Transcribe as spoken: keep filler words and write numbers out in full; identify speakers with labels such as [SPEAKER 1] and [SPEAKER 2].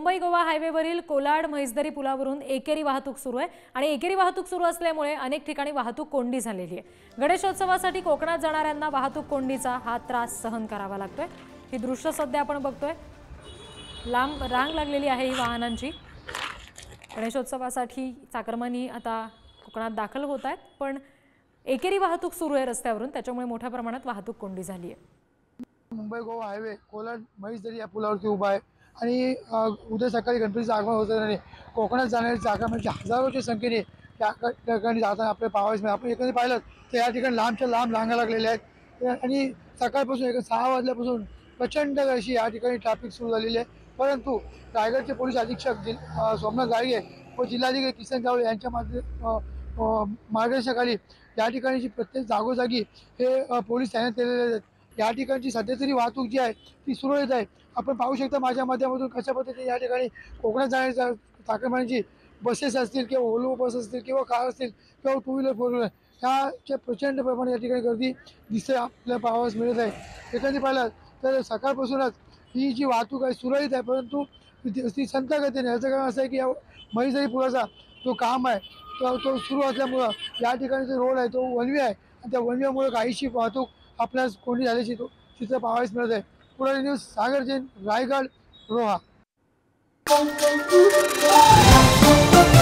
[SPEAKER 1] मुंबई गोवा हायवेवरील कोलाड म्हैसदरी पुलावरून एकेरी वाहतूक सुरू आहे आणि एकेरी वाहतूक सुरू असल्यामुळे अनेक ठिकाणी वाहतूक कोंडी झालेली आहे। गणेशोत्सवासाठी कोकणात जाणाऱ्यांना वाहतूक कोंडीचा हा त्रास सहन करावा लागतोय। ही दृश्य सध्या आपण बघतोय, लांब रांग लागलेली आहे ही वाहनांची। गणेशोत्सवासाठी चाकरमानी आता कोकणात दाखल होत आहेत, पण एकेरी वाहतूक सुरू आहे रस्त्यावरून, त्याच्यामुळे मोठ्या प्रमाणात वाहतूक कोंडी झाली आहे।
[SPEAKER 2] मुंबई गोवा हायवे कोलाड म्हैसदरी या पुलावरती उभा आहे आणि उद्या सकाळी गणपतीचं आगमन होतं कोकणात जाणारे चाकरमानी हजारोच्या संख्येने त्या ठिकाणी जाताना आपल्या पाहावयास मिळेल। आपण एखादी पाहिलं तर या ठिकाणी लांबच्या लांब रांगा लागलेल्या आहेत आणि सकाळपासून एक सहा वाजल्यापासून प्रचंड अशी या ठिकाणी ट्रॅफिक सुरू झालेली आहे। परंतु रायगडचे पोलीस अधीक्षक सोमनाथ गाडगे व जिल्हाधिकारी किसन जावळे यांच्या मार्गदर्शनाखाली या ठिकाणची प्रत्येक जागोजागी हे पोलीस तैनात केलेले आहेत। या ठिकाणची सध्या तरी वाहतूक जी आहे ती सुरळीत आहे। आपण पाहू शकता माझ्या माध्यमातून कशा पद्धतीने या ठिकाणी कोकणात जाण्याच्या चाकरमानीची बसेस असतील किंवा ओलो बस असतील किंवा कार असतील किंवा टू व्हीलर फोर व्हीलर ह्याच्या प्रचंड प्रमाणात या ठिकाणी गर्दी दिसते आपल्याला पाहावयास मिळत आहे। एखादी पाहिलं तर सकाळपासूनच ही जी वाहतूक आहे सुरळीत आहे, परंतु ती संथ गतीने। याचं कारण असं आहे की या म्हैसदरी पुलाचा जो काम आहे तो तो सुरू असल्यामुळं या ठिकाणी जो रोड आहे तो वनवे आहे आणि त्या वनव्यामुळे काहीशी वाहतूक आपल्यास कोणी झाल्याची तो चित्र पाहावयास मिळत आहे। पुढे न्यूज सागर जैन, रायगड, रोहा।